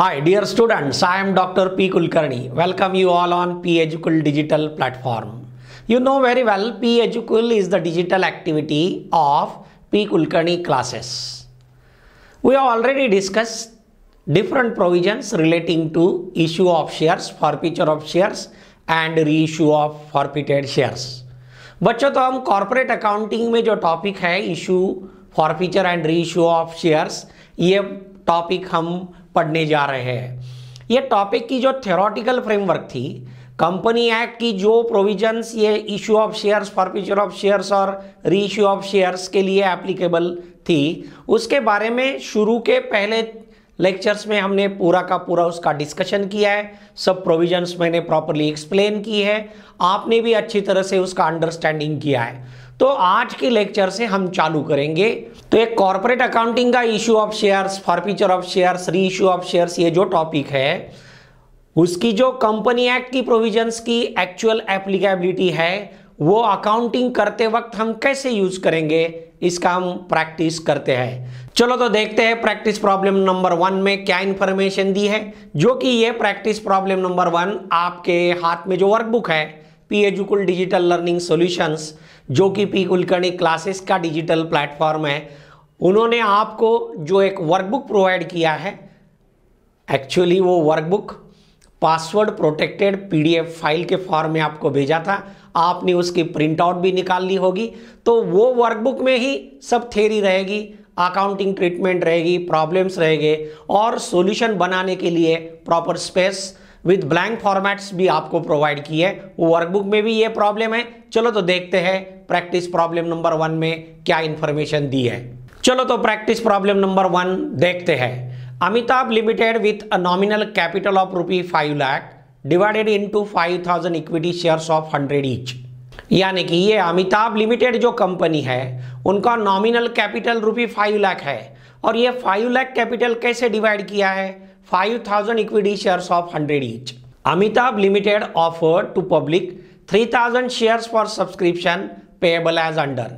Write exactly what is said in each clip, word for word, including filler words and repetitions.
Hi dear students, I am Doctor P. Kulkarni. Welcome you all on P Educul digital platform. You know very well P Educul is the digital activity of P. Kulkarni classes. We have already discussed different provisions relating to issue of shares, forfeiture of shares and reissue of forfeited shares. बच्चों तो हम corporate accounting में जो topic है issue forfeiture and reissue of shares, ये topic हम पढ़ने जा रहे हैं। ये टॉपिक की जो थ्योरेटिकल फ्रेमवर्क थी, कंपनी एक्ट की जो प्रोविजंस ये issue of shares, forfeiture of shares और रीइश्यू ऑफ शेयर्स के लिए एप्लीकेबल थी, उसके बारे में शुरू के पहले लेक्चर्स में हमने पूरा का पूरा उसका डिस्कशन किया है। सब प्रोविजंस मैंने प्रॉपर्ली एक्सप्लेन की है, आपने भी अच्छी तरह से उसका अंडरस्टैंडिंग किया है। तो आज के लेक्चर से हम चालू करेंगे। तो एक कॉर्पोरेट अकाउंटिंग का issue of shares, forfeiture of shares, reissue of shares, ये जो टॉपिक है उसकी जो कंपनी एक्ट की प्रोविजंस की एक्चुअल एप्लीकेबिलिटी है वो अकाउंटिंग करते वक्त हम कैसे यूज करेंगे, इसका हम प्रैक्टिस करते हैं। चलो तो देखते हैं प्रैक्टिस प्रॉब्लम नंबर वन में क्या इंफॉर्मेशन दी है। जो कि ये प्रैक्टिस प्रॉब्लम नंबर वन आपके हाथ में जो वर्कबुक है P Educool digital learning solutions, जो कि पी कुलकर्णी क्लासेस का डिजिटल प्लेटफॉर्म है, उन्होंने आपको जो एक वर्कबुक प्रोवाइड किया है, एक्चुअली वो workbook password protected PDF file के फॉर्म में आपको भेजा था। आपने उसकी प्रिंट आउट भी निकाल ली होगी। तो वो वर्कबुक में ही सब थ्योरी रहेगी, अकाउंटिंग ट्रीटमेंट रहेगी, प्रॉब्लम्स रहेंगे और सॉल्यूशन बनाने के लिए proper space with blank formats भी आपको प्रोवाइड की है। वो वर्कबुक में भी ये प्रॉब्लम है। चलो तो देखते हैं प्रैक्टिस प्रॉब्लम नंबर वन में क्या इंफॉर्मेशन दी है। चलो तो प्रैक्टिस प्रॉब्लम नंबर वन देखते हैं। Amitabh limited with a nominal capital of rupee five lakh divided into five thousand equity shares of hundred each. यानी कि ये अमिताभ लिमिटेड जो कंपनी है उनका nominal capital rupee five lakh है और ये फाइव लाख कैपिटल कैसे डिवाइड किया है, five thousand equity shares of hundred each. Amitabh limited offered to public three thousand shares for subscription payable as under.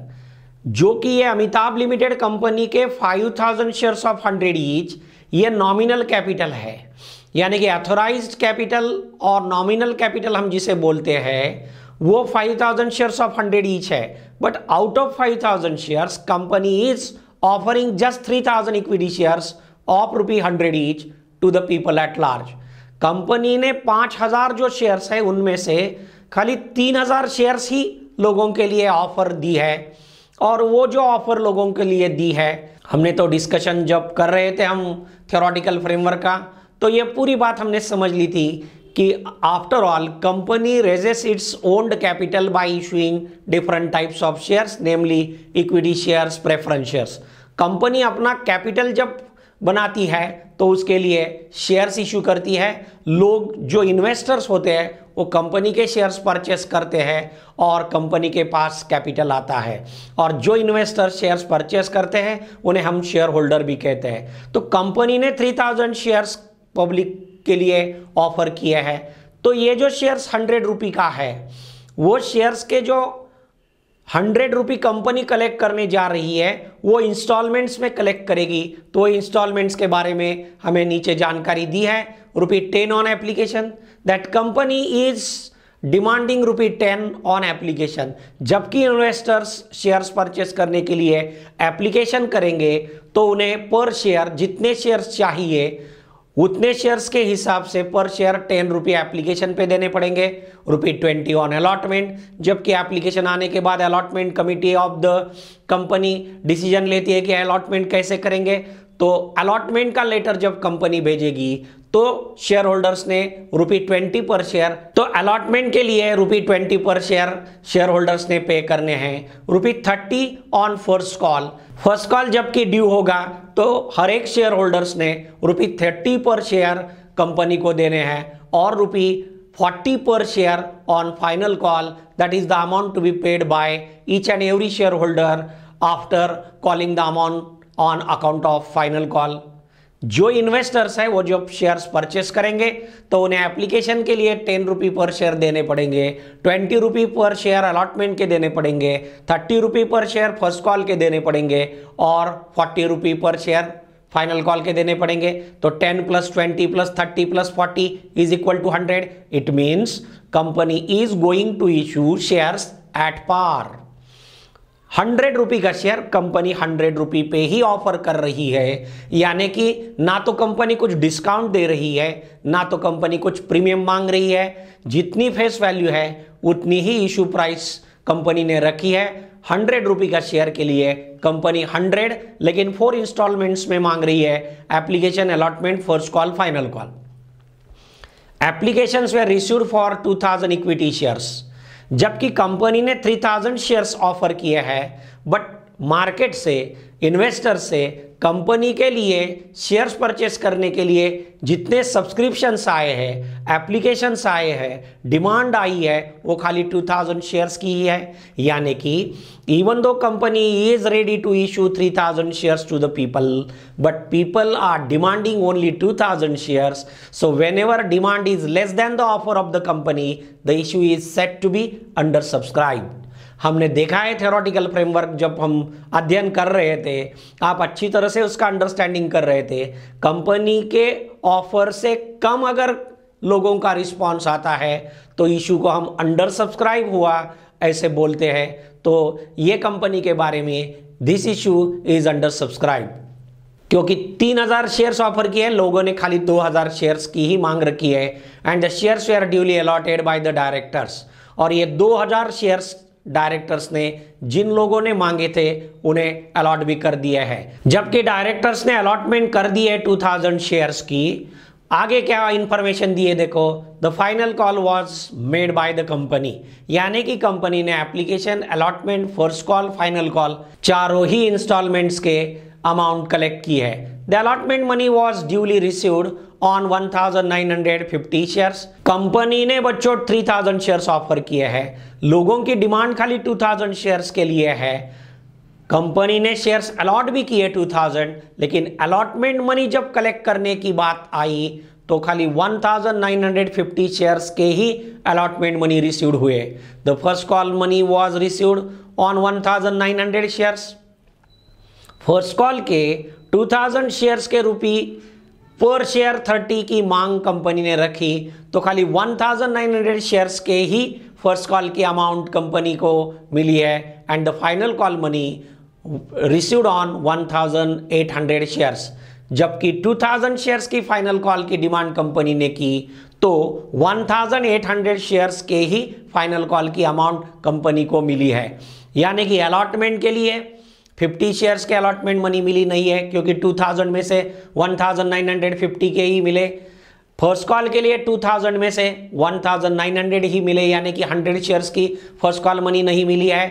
जो कि ये अमिताभ लिमिटेड कंपनी के five thousand shares of hundred each ये नॉमिनल कैपिटल है। यानी कि ऑथोराइज्ड कैपिटल और nominal capital हम जिसे बोलते हैं वो five thousand shares of hundred each है। But out of five thousand shares company is offering just three thousand equity shares of rupee hundred each to the people at large. Company ने पांच हजार जो शेयर्स है उनमें से खाली तीन हजार शेयर्स ही लोगों के लिए ऑफर दी है। और वो जो ऑफर लोगों के लिए दी है, हमने तो डिस्कशन जब कर रहे थे हम थ्योरेटिकल फ्रेमवर्क का, तो ये पूरी बात हमने समझ ली थी कि after all company raises its owned capital by issuing different types of shares, namely equity shares, preference shares. Company अपना कैपिटल जब बनाती है तो उसके लिए शेयर्स इशू करती है। लोग जो इन्वेस्टर्स होते हैं वो कंपनी के शेयर्स परचेस करते हैं और कंपनी के पास कैपिटल आता है। और जो इन्वेस्टर शेयर्स परचेस करते हैं उन्हें हम शेयर होल्डर भी कहते हैं। तो कंपनी ने थ्री थाउजेंड शेयर्स पब्लिक के लिए ऑफर किए हैं। तो ये जो शेयर्स हंड्रेड रुपी का है वो शेयर्स के जो हंड्रेड रुपी कंपनी कलेक्ट करने जा रही है वो इंस्टॉलमेंट्स में कलेक्ट करेगी। तो इंस्टॉलमेंट्स के बारे में हमें नीचे जानकारी दी है। Rupee ten on application, that company is demanding rupee ten on application. जबकि इन्वेस्टर्स शेयर्स परचेस करने के लिए एप्लीकेशन करेंगे तो उन्हें पर शेयर जितने शेयर्स चाहिए उतने शेयर्स के हिसाब से पर शेयर टेन रुपये एप्लीकेशन पे देने पड़ेंगे, रुपी ट्वेंटी ऑन अलॉटमेंट। जबकि एप्लीकेशन आने के बाद allotment committee of the company decision लेती है कि अलॉटमेंट कैसे करेंगे। तो अलॉटमेंट का लेटर जब कंपनी भेजेगी तो शेयर होल्डर्स ने रुपी ट्वेंटी पर शेयर, तो अलॉटमेंट के लिए rupee twenty per share shareholders ने पे करने हैं। Rupee thirty on first call, first call जबकि ड्यू होगा तो हर एक शेयर होल्डर्स ने rupee thirty per share company को देने हैं और rupee forty per share on final call, that is the amount to be paid by each and every shareholder after calling the amount on account of final call. जो investors है वो जब shares purchase करेंगे तो उन्हें application के लिए ten rupee per share देने पड़ेंगे, twenty rupee per share allotment के देने पड़ेंगे, थर्टी रुपी पर शेयर फर्स्ट कॉल के देने पड़ेंगे और forty rupee per share final call के देने पड़ेंगे। तो ten plus twenty plus thirty plus forty is equal to hundred. It means company is going to issue shares at par. Hundred rupee का share company hundred rupee पे ही offer कर रही है, यानी कि ना तो कंपनी कुछ डिस्काउंट दे रही है, ना तो कंपनी कुछ प्रीमियम मांग रही है। जितनी फेस वैल्यू है उतनी ही इशू प्राइस कंपनी ने रखी है। हंड्रेड रुपी का शेयर के लिए कंपनी हंड्रेड लेकिन फोर इंस्टॉलमेंट्स में मांग रही है। Application, allotment, first call, final call. Applications were received for two thousand equity shares, जबकि कंपनी ने थ्री थाउजेंड शेयर्स ऑफर किए हैं, बट मार्केट से, इन्वेस्टर से कंपनी के लिए शेयर्स परचेस करने के लिए जितने सब्सक्रिप्शंस आए हैं, एप्लीकेशंस आए हैं, डिमांड आई है, वो खाली टू थाउजेंड शेयर्स की ही है। यानी कि even though company is ready to issue three thousand shares to the people, but people are demanding only two thousand shares. So whenever demand is less than the offer of the company, the issue is set to be under subscribe. हमने देखा है theoretical framework जब हम अध्ययन कर रहे थे, आप अच्छी तरह से उसका अंडरस्टैंडिंग कर रहे थे। कंपनी के ऑफर से कम अगर लोगों का रिस्पांस आता है तो इशू को हम अंडर सब्सक्राइब हुआ ऐसे बोलते हैं। तो ये कंपनी के बारे में this issue is under subscribe, क्योंकि तीन हज़ार शेयर्स ऑफर किए, लोगों ने खाली दो हज़ार शेयर्स की ही मांग रखी है। And the shares they are duly allotted by the directors, और ये दो हज़ार शेयर्स डायरेक्टर्स ने जिन लोगों ने मांगे थे उन्हें अलॉट भी कर दिया है। जबकि डायरेक्टर्स ने अलॉटमेंट कर दी है टू थाउजेंड शेयर्स की। आगे क्या इंफॉर्मेशन दिए देखो, the final call was made by the company, यानी कि कंपनी ने application, allotment, first call, final call चारों ही इंस्टॉलमेंट्स के अमाउंट कलेक्ट की है। The allotment money was duly received on one thousand nine hundred fifty shares. Company ने बच्चों थ्री थाउजेंड शेयर्स ऑफर किए हैं, लोगों की डिमांड खाली टू थाउजेंड शेयर्स के लिए है। कंपनी ने शेयर्स अलॉट भी किए टू थाउजेंड, लेकिन अलॉटमेंट मनी जब कलेक्ट करने की बात आई तो खाली one thousand nine hundred fifty shares के ही अलॉटमेंट मनी रिसीव्ड हुए। The first call money was received on one thousand nine hundred shares. First call के टू थाउजेंड शेयर्स के रुपी पर शेयर थर्टी की मांग कंपनी ने रखी, तो खाली one thousand nine hundred shares के ही फर्स्ट कॉल की अमाउंट कंपनी को मिली है। And the final call money received on one thousand eight hundred shares, जबकि टू थाउजेंड शेयर्स की फाइनल कॉल की डिमांड कंपनी ने की, तो one thousand eight hundred shares के ही फाइनल कॉल की अमाउंट कंपनी को मिली है। यानी कि अलॉटमेंट के लिए फिफ्टी शेयर्स के अलॉटमेंट मनी मिली नहीं है, क्योंकि टू थाउजेंड में से one thousand nine hundred fifty के ही मिले। फर्स्ट कॉल के लिए टू थाउजेंड में से वन थाउजेंड नाइन हंड्रेड ही मिले, यानी कि हंड्रेड शेयर्स की फर्स्ट कॉल मनी नहीं मिली है।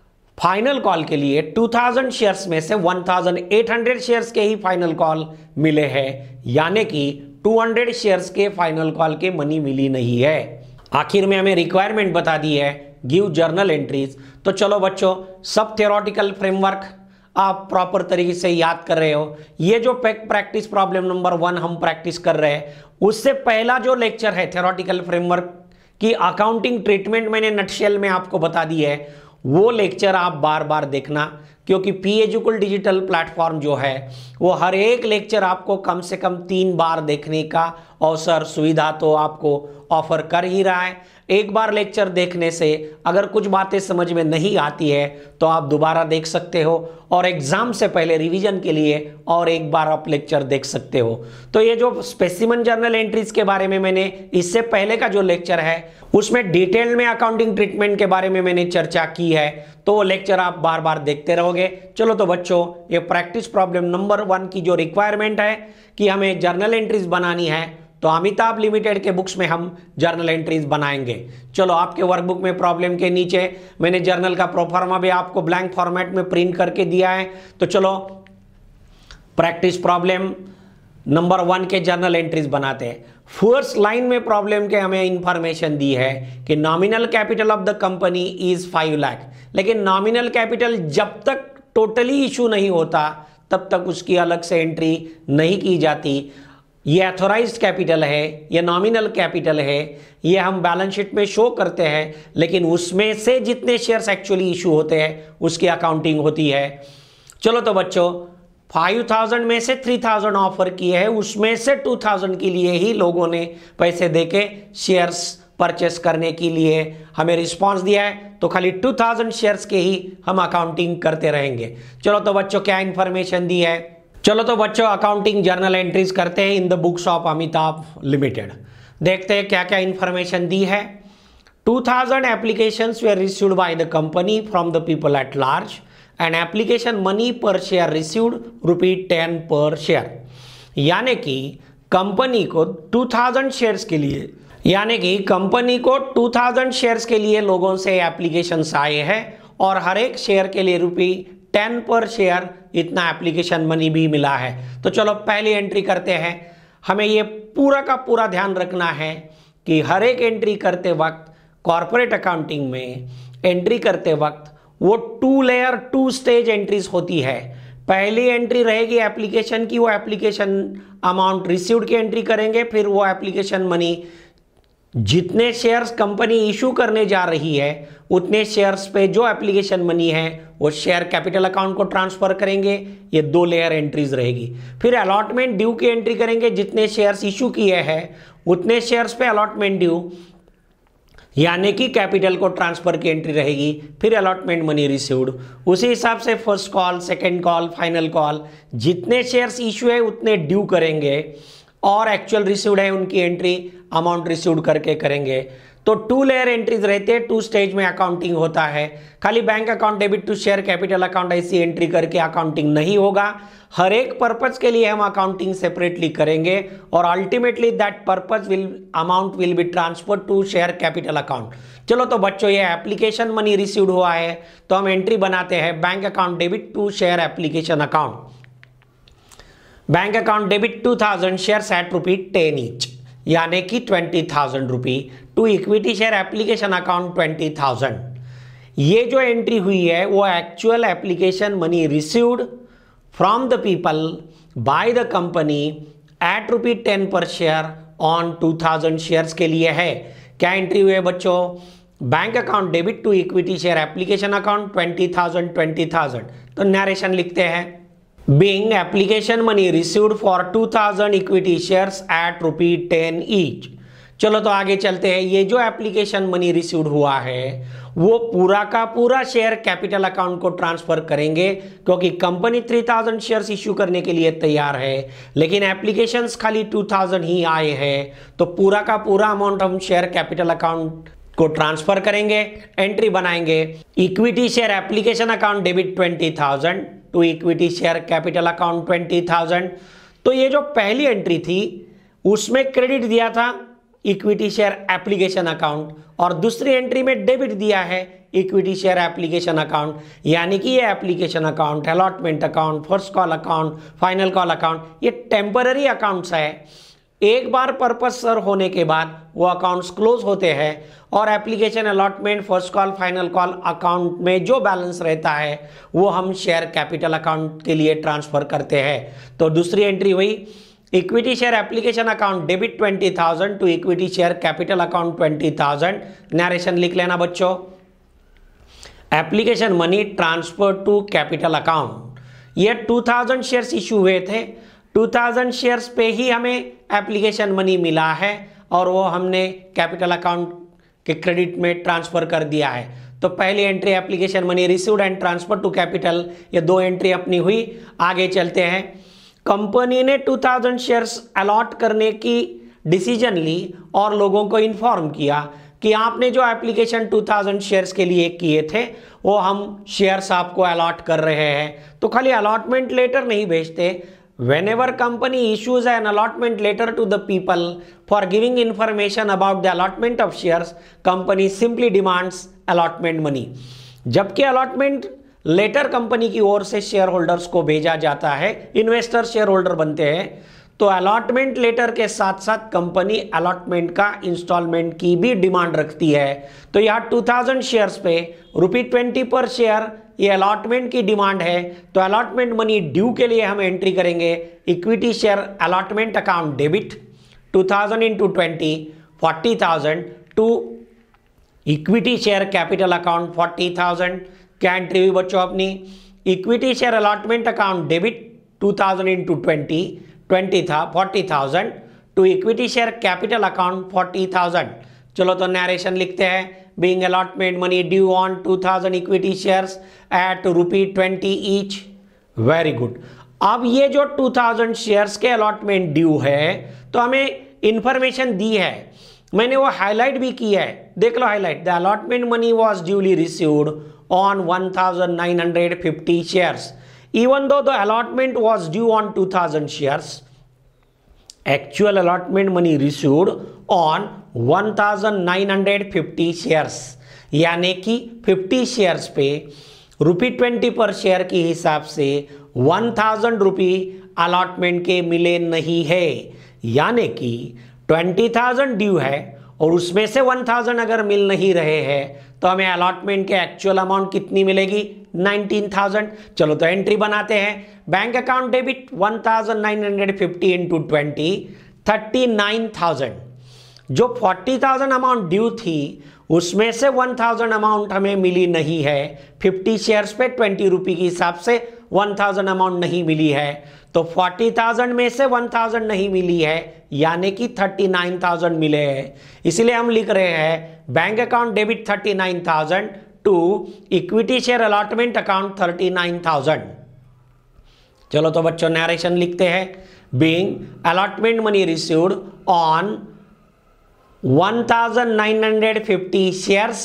फाइनल कॉल के लिए टू थाउजेंड शेयर्स में से one thousand eight hundred shares के ही फाइनल कॉल मिले हैं, यानी कि टू हंड्रेड शेयर्स के फाइनल कॉल के मनी मिली नहीं है। आखिर में हमें रिक्वायरमेंट बता दी है, गिव जर्नल एंट्रीज। तो चलो बच्चों, सब थ्योरेटिकल फ्रेमवर्क आप प्रॉपर तरीके से याद कर रहे हो। ये जो प्रैक्टिस प्रॉब्लम नंबर वन हम प्रैक्टिस कर रहे हैं, उससे पहला जो लेक्चर है थ्योरेटिकल फ्रेमवर्क की अकाउंटिंग ट्रीटमेंट मैंने नटशेल में आपको बता दी है, वो लेक्चर आप बार बार देखना, क्योंकि पी एजुकल डिजिटल प्लेटफॉर्म जो है वो हर एक लेक्चर आपको कम से कम तीन बार देखने का अवसर, सुविधा तो आपको ऑफर कर ही रहा है। एक बार लेक्चर देखने से अगर कुछ बातें समझ में नहीं आती है तो आप दोबारा देख सकते हो, और एग्जाम से पहले रिवीजन के लिए और एक बार आप लेक्चर देख सकते हो। तो ये जो स्पेसिमन जर्नल एंट्रीज के बारे में मैंने इससे पहले का जो लेक्चर है उसमें डिटेल में अकाउंटिंग ट्रीटमेंट के बारे में मैंने चर्चा की है, तो वो लेक्चर आप बार बार देखते रहोगे। चलो तो बच्चों, ये प्रैक्टिस प्रॉब्लम नंबर वन की जो रिक्वायरमेंट है कि हमें जर्नल एंट्रीज बनानी है, तो अमिताभ लिमिटेड के बुक्स में हम जर्नल एंट्रीज बनाएंगे। चलो, आपके वर्कबुक में प्रॉब्लम के नीचे मैंने जर्नल का प्रोफार्मा भी आपको ब्लैंक फॉर्मेट में प्रिंट करके दिया है। तो चलो प्रैक्टिस प्रॉब्लम नंबर वन के जर्नल एंट्रीज बनाते हैं। फर्स्ट लाइन में प्रॉब्लम के हमें इंफॉर्मेशन दी है कि nominal capital of the company is five lakh, लेकिन नॉमिनल कैपिटल जब तक टोटली इशू नहीं होता तब तक उसकी अलग से एंट्री नहीं की जाती। ये अथोराइज्ड कैपिटल है, ये नॉमिनल कैपिटल है, ये हम बैलेंस शीट में शो करते हैं, लेकिन उसमें से जितने शेयर्स एक्चुअली इशू होते हैं उसकी अकाउंटिंग होती है। चलो तो बच्चों, फाइव थाउजेंड में से थ्री थाउजेंड ऑफर किए हैं, उसमें से टू थाउजेंड के लिए ही लोगों ने पैसे देके शेयर्स परचेस करने के लिए हमें रिस्पांस दिया है, तो खाली टू थाउजेंड शेयर्स के ही हम अकाउंटिंग करते रहेंगे। चलो तो बच्चों क्या इंफॉर्मेशन दी है, चलो तो बच्चों अकाउंटिंग जर्नल एंट्रीज करते हैं in the books of Amitabh limited. देखते हैं क्या क्या इंफॉर्मेशन दी है। Two thousand applications were received by the company from the people at large and application money per share received rupee ten per share. यानी कि कंपनी को टू थाउजेंड शेयर्स के लिए यानी कि कंपनी को टू थाउजेंड शेयर्स के लिए लोगों से एप्लीकेशंस आए हैं और हर एक शेयर के लिए रुपी टेन पर शेयर इतना एप्लीकेशन मनी भी मिला है। तो चलो पहली एंट्री करते हैं। हमें ये पूरा का पूरा ध्यान रखना है कि हर एक एंट्री करते वक्त कॉर्पोरेट अकाउंटिंग में एंट्री करते वक्त वो two layer two stage entries होती है। पहली एंट्री रहेगी एप्लीकेशन की, वो एप्लीकेशन अमाउंट रिसीव्ड की एंट्री करेंगे, फिर वो एप्लीकेशन मनी जितने शेयर्स कंपनी इशू करने जा रही है उतने शेयर्स पे जो एप्लीकेशन मनी है वो शेयर कैपिटल अकाउंट को ट्रांसफर करेंगे। ये दो लेयर एंट्रीज रहेगी। फिर अलॉटमेंट ड्यू की एंट्री करेंगे, जितने शेयर्स इशू किए हैं उतने शेयर्स पे अलॉटमेंट ड्यू यानी कि कैपिटल को ट्रांसफर की एंट्री रहेगी। फिर अलॉटमेंट मनी रिसीव्ड, उसी हिसाब से first call, second call, final call, जितने शेयर्स इशू है उतने ड्यू करेंगे और एक्चुअल रिसीव्ड है उनकी एंट्री अमाउंट रिसीव्ड करके करेंगे। तो टू लेयर एंट्रीज रहते हैं, टू स्टेज में अकाउंटिंग होता है। खाली bank account debit to share capital account ऐसी एंट्री करके अकाउंटिंग नहीं होगा। हर एक पर्पज के लिए हम अकाउंटिंग सेपरेटली करेंगे और ultimately that purpose will amount will be transfer to share capital account. चलो तो बच्चों ये एप्लीकेशन मनी रिसीव्ड हुआ है तो हम एंट्री बनाते हैं bank account debit to share application account. Bank account debit two thousand shares at rupee ten each यानी कि twenty thousand rupee to equity share application account twenty thousand. ये जो एंट्री हुई है वो actual application money received from the people by the company at rupee ten per share on two thousand shares के लिए है। क्या एंट्री हुई है बच्चों? Bank account debit to equity share application account twenty thousand twenty thousand. तो narration लिखते हैं, being application money received for two thousand equity shares at rupee ten each। चलो तो आगे चलते हैं। ये जो एप्लीकेशन मनी रिसीव्ड हुआ है वो पूरा का पूरा शेयर कैपिटल अकाउंट को ट्रांसफर करेंगे, क्योंकि company three thousand shares issue करने के लिए तैयार है लेकिन एप्लीकेशंस खाली टू थाउजेंड ही आए हैं। तो पूरा का पूरा अमाउंट हम शेयर कैपिटल अकाउंट को ट्रांसफर करेंगे। एंट्री बनाएंगे, equity share application account debit twenty thousand to equity share capital account twenty thousand. तो ये जो पहली एंट्री थी उसमें क्रेडिट दिया था इक्विटी शेयर एप्लीकेशन अकाउंट और दूसरी एंट्री में डेबिट दिया है इक्विटी शेयर एप्लीकेशन अकाउंट। यानी कि ये application account, allotment account, first call account, final call account, ये टेम्पररी अकाउंट्स है। एक बार पर्पस सर्व होने के बाद वो अकाउंट्स क्लोज होते हैं और application, allotment, first call, final call account में जो बैलेंस रहता है वो हम शेयर कैपिटल अकाउंट के लिए ट्रांसफर करते हैं। तो दूसरी एंट्री हुई equity share application account debit twenty thousand to equity share capital account twenty thousand. Narration लिख लेना बच्चों, application money transfer to capital account. ये टू थाउजेंड शेयर्स इशू हुए थे, टू थाउजेंड शेयर्स पे ही हमें एप्लीकेशन मनी मिला है और वो हमने कैपिटल अकाउंट के क्रेडिट में ट्रांसफर कर दिया है। तो पहली entry application money received and transfer to capital, ये दो एंट्री अपनी हुई। आगे चलते हैं। कंपनी ने टू थाउजेंड शेयर्स अलॉट करने की डिसीजन ली और लोगों को इन्फॉर्म किया कि आपने जो एप्लीकेशन टू थाउजेंड शेयर्स के लिए किए थे वो हम शेयर्स आपको अलॉट कर रहे हैं। तो खाली अलॉटमेंट लेटर नहीं भेजते, whenever company issues an allotment letter to the people for giving information about the allotment of shares, company simply demands allotment money। जबकि allotment लेटर कंपनी की ओर से शेयर होल्डर्स को भेजा जाता है, इन्वेस्टर शेयर होल्डर बनते हैं, तो अलॉटमेंट लेटर के साथ साथ कंपनी अलॉटमेंट का इंस्टॉलमेंट की भी डिमांड रखती है। तो यहाँ टू थाउजेंड शेयर्स पे रुपी ट्वेंटी पर शेयर ये अलॉटमेंट की डिमांड है। तो अलॉटमेंट मनी ड्यू के लिए हम एंट्री करेंगे equity share allotment account debit two thousand into twenty forty thousand to equity share capital account forty thousand. क्या एंट्री हुई बच्चों अपनी? Equity share allotment account debit two thousand into twenty, twenty था forty thousand, to equity share capital account forty thousand. चलो तो narration लिखते हैं, being allotment money due on two thousand equity shares at rupee twenty each. Very good. अब ये जो to thousand shares के allotment due है तो हमें इंफॉर्मेशन दी है, मैंने वो हाईलाइट भी किया है, देख लो highlight. The allotment money was duly received on one thousand nine hundred fifty shares. Even though the allotment was due on two thousand shares, actual allotment money received on one thousand nine hundred fifty shares, यानी कि fifty shares पे rupee twenty per share के हिसाब से one thousand rupee allotment के मिले नहीं है, यानी कि ट्वेंटी थाउजेंड ड्यू है और उसमें से वन थाउजेंड अगर मिल नहीं रहे हैं तो हमें अलॉटमेंट के एक्चुअल अमाउंट कितनी मिलेगी, नाइनटीन थाउजेंड। चलो तो एंट्री बनाते हैं, bank account debit one thousand nine hundred fifty into twenty, thirty nine thousand. जो फोर्टी थाउजेंड अमाउंट ड्यू थी उसमें से वन थाउजेंड अमाउंट हमें मिली नहीं है, फिफ्टी शेयर्स पे ट्वेंटी रुपी के हिसाब से वन थाउजेंड अमाउंट नहीं मिली है, तो फोर्टी थाउजेंड में से वन थाउजेंड नहीं मिली है, यानी कि थर्टी नाइन थाउजेंड मिले हैं। इसलिए हम लिख रहे हैं bank account debit thirty nine thousand to equity share allotment account thirty nine thousand. चलो तो बच्चों नरेशन लिखते हैं, being allotment money received on one thousand nine hundred fifty shares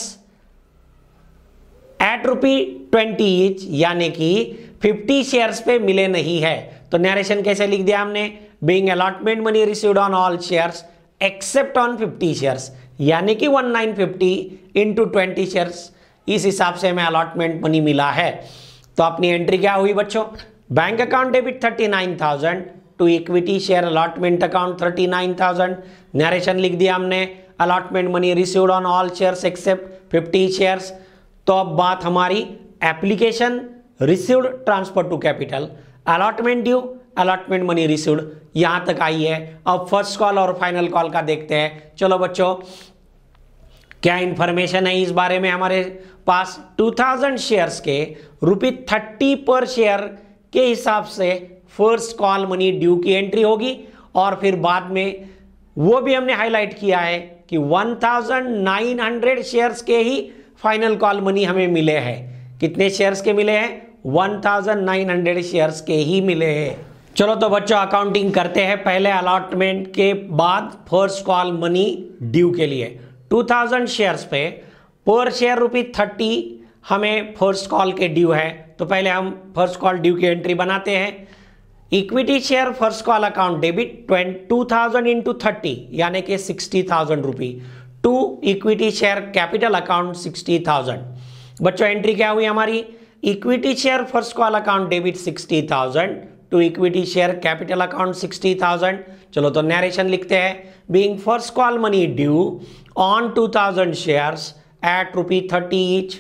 at rupee twenty each, यानी कि फिफ्टी शेयर्स पे मिले नहीं है। तो नरेशन कैसे लिख दिया हमने, being allotment money received on all shares except on fifty shares, यानी कि one nine fifty into twenty shares, इस हिसाब से हमें अलॉटमेंट मनी मिला है। तो अपनी एंट्री क्या हुई बच्चों, bank account debit thirty nine thousand to equity share allotment account thirty nine thousand. Narration लिख दिया हमने, allotment money received on all shares except fifty shares. तो अब बात हमारी application, received, transfer to capital, allotment due, allotment money received, यहां तक आई है। अब फर्स्ट कॉल और फाइनल कॉल का देखते हैं। चलो बच्चों क्या इंफॉर्मेशन है इस बारे में हमारे पास, टू थाउजेंड शेयर्स के रुपी थर्टी पर शेयर के हिसाब से फर्स्ट कॉल मनी ड्यू की एंट्री होगी, और फिर बाद में वो भी हमने हाईलाइट किया है कि one thousand nine hundred shares के ही फाइनल कॉल मनी हमें मिले हैं। कितने शेयर्स के मिले हैं, one thousand nine hundred shares के ही मिले हैं। चलो तो बच्चों अकाउंटिंग करते हैं, पहले अलॉटमेंट के बाद फर्स्ट कॉल मनी ड्यू के लिए। टू थाउजेंड शेयर्स पे पर शेयर रुपी थर्टी हमें फर्स्ट कॉल के ड्यू है, तो पहले हम फर्स्ट कॉल ड्यू की एंट्री बनाते हैं। Equity share first call account debit two thousand into thirty, यानी कि sixty thousand rupee, to equity share capital account sixty thousand. बच्चों एंट्री क्या हुई हमारी, equity share first call account debit sixty thousand to equity share capital account sixty thousand. चलो तो narration लिखते हैं, being first call money due on two thousand shares at rupee thirty each.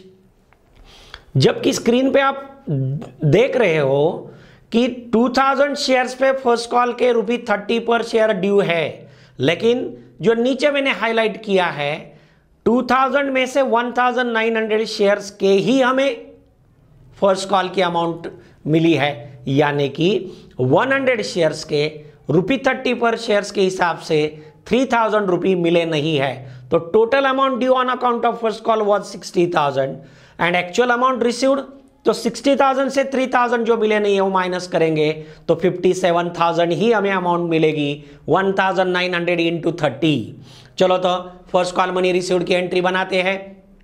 जबकि screen पे आप देख रहे हो कि टू थाउजेंड शेयर्स पे फर्स्ट कॉल के rupee thirty per share due है, लेकिन जो नीचे मैंने हाईलाइट किया है टू थाउजेंड में से one thousand nine hundred shares के ही हमें फर्स्ट कॉल की अमाउंट मिली है, यानी कि हंड्रेड शेयर्स के रुपी थर्टी पर शेयर्स के हिसाब से थ्री थाउजेंड रुपी मिले नहीं है। तो total amount due on account of first call was sixty thousand and actual amount received, तो सिक्सटी थाउजेंड से थ्री थाउजेंड जो मिले नहीं है वो माइनस करेंगे तो फिफ्टी सेवन थाउजेंड ही हमें अमाउंट मिलेगी, one thousand nine hundred into thirty. चलो तो फर्स्ट कॉल मनी रिसीव्ड की एंट्री बनाते हैं।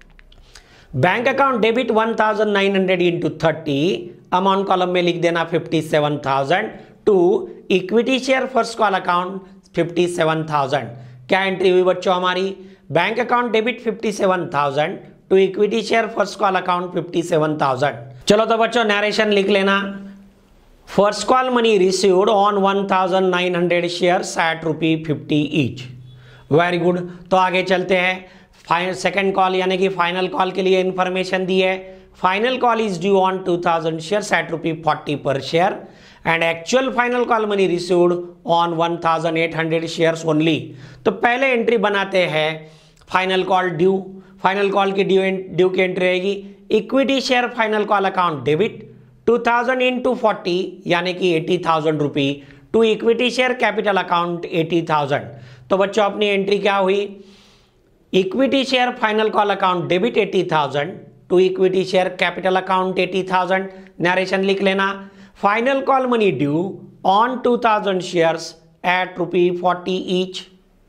Bank account debit one thousand nine hundred into thirty, amount column में लिख देना fifty seven thousand, to equity share first call account fifty seven thousand. क्या entry हुई बच्चों हमारी, bank account debit fifty seven thousand to equity share first call account fifty seven thousand. चलो तो बच्चों नरेशन लिख लेना, first call money received on one thousand nine hundred shares at rupee fifty each. Very good. तो आगे चलते हैं, final second call यानी कि फाइनल कॉल के लिए इंफॉर्मेशन दी है। Final call is due on two thousand shares at rupee forty per share and actual final call money received on one thousand eight hundred shares only. तो पहले entry बनाते हैं final call due. Final call की due due की entry रहेगी, equity share final call account debit two thousand into forty यानी कि eighty thousand rupee to equity share capital account eighty thousand. तो बच्चों अपनी एंट्री क्या हुई, equity share final call account debit eighty thousand to equity share capital account eighty thousand. Narration लिख लेना, final call money due on two thousand shares at rupee forty each.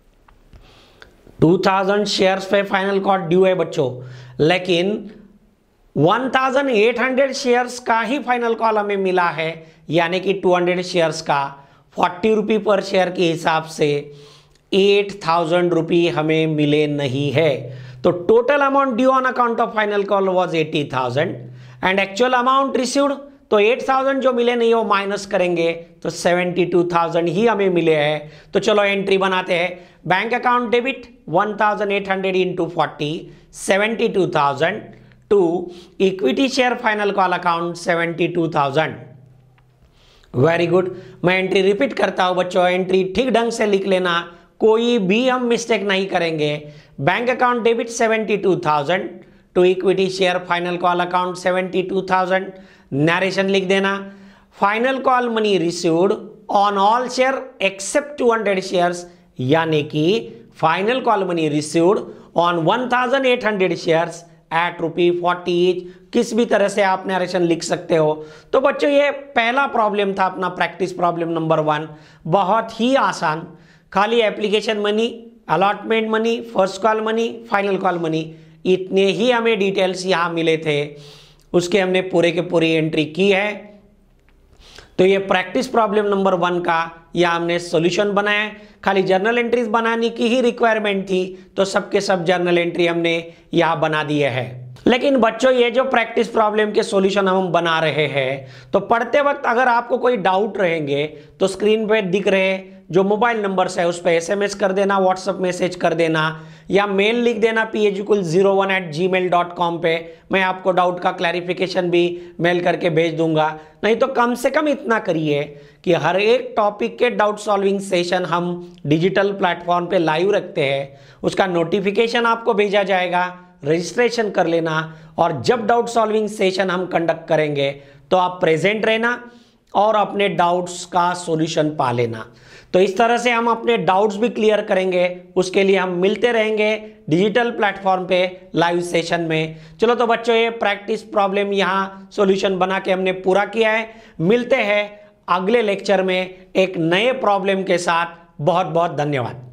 Two thousand shares पे final call due है बच्चों, लेकिन one thousand eight hundred shares का ही final call हमें मिला है, यानी कि टू हंड्रेड शेयर्स का फोर्टी रुपी पर शेयर के हिसाब से एट थाउजेंड रुपी हमें मिले नहीं है। तो total amount due on account of final call was eighty thousand and actual amount received, तो एट थाउजेंड जो मिले नहीं वो माइनस करेंगे तो सेवेंटी टू थाउजेंड ही हमें मिले हैं। तो चलो एंट्री बनाते हैं, bank account debit one thousand eight hundred into forty seventy two thousand to equity share final call account seventy two thousand. Very good, मैं एंट्री रिपीट करता हूं बच्चों, एंट्री ठीक ढंग से लिख लेना, कोई भी हम मिस्टेक नहीं करेंगे। Bank account debit seventy two thousand to equity share final call account seventy two thousand. Narration लिख देना, final call money received on all share except two hundred shares, यानी कि final call money received on one thousand eight hundred shares at rupee forty each. किस भी तरह से आप narration लिख सकते हो। तो बच्चों ये पहला प्रॉब्लम था अपना प्रैक्टिस प्रॉब्लम नंबर वन, बहुत ही आसान, खाली application money, allotment money, first call money, final call money, इतने ही हमें डिटेल्स यहाँ मिले थे, उसके हमने पूरे के पूरी एंट्री की है। तो ये प्रैक्टिस प्रॉब्लम नंबर वन का या हमने सॉल्यूशन बनाया, खाली जर्नल एंट्रीज बनाने की ही रिक्वायरमेंट थी, तो सबके सब जर्नल एंट्री हमने यहाँ बना दिए हैं। लेकिन बच्चों ये जो प्रैक्टिस प्रॉब्लम के सॉल्यूशन हम बना रहे हैं, तो पढ़ते वक्त अगर आपको कोई डाउट रहेंगे तो स्क्रीन पे दिख रहे जो मोबाइल नंबर्स है उस पर एसएमएस कर देना, व्हाट्सएप मैसेज कर देना या मेल लिख देना पी एजुकुल zero one eight G mail dot com पे। मैं आपको डाउट का क्लैरिफिकेशन भी मेल करके भेज दूंगा। नहीं तो कम से कम इतना करिए कि हर एक टॉपिक के डाउट सॉल्विंग सेशन हम डिजिटल प्लेटफॉर्म पे लाइव रखते हैं, उसका नोटिफिकेशन आपको भेजा जाएगा, रजिस्ट्रेशन कर लेना और जब डाउट सॉल्विंग सेशन हम कंडक्ट करेंगे तो आप प्रेजेंट रहना और अपने डाउट्स का सॉल्यूशन पा लेना। तो इस तरह से हम अपने डाउट्स भी क्लियर करेंगे, उसके लिए हम मिलते रहेंगे डिजिटल प्लेटफॉर्म पे लाइव सेशन में। चलो तो बच्चों ये प्रैक्टिस प्रॉब्लम यहाँ सॉल्यूशन बना के हमने पूरा किया है। मिलते हैं अगले लेक्चर में एक नए प्रॉब्लम के साथ। बहुत बहुत धन्यवाद।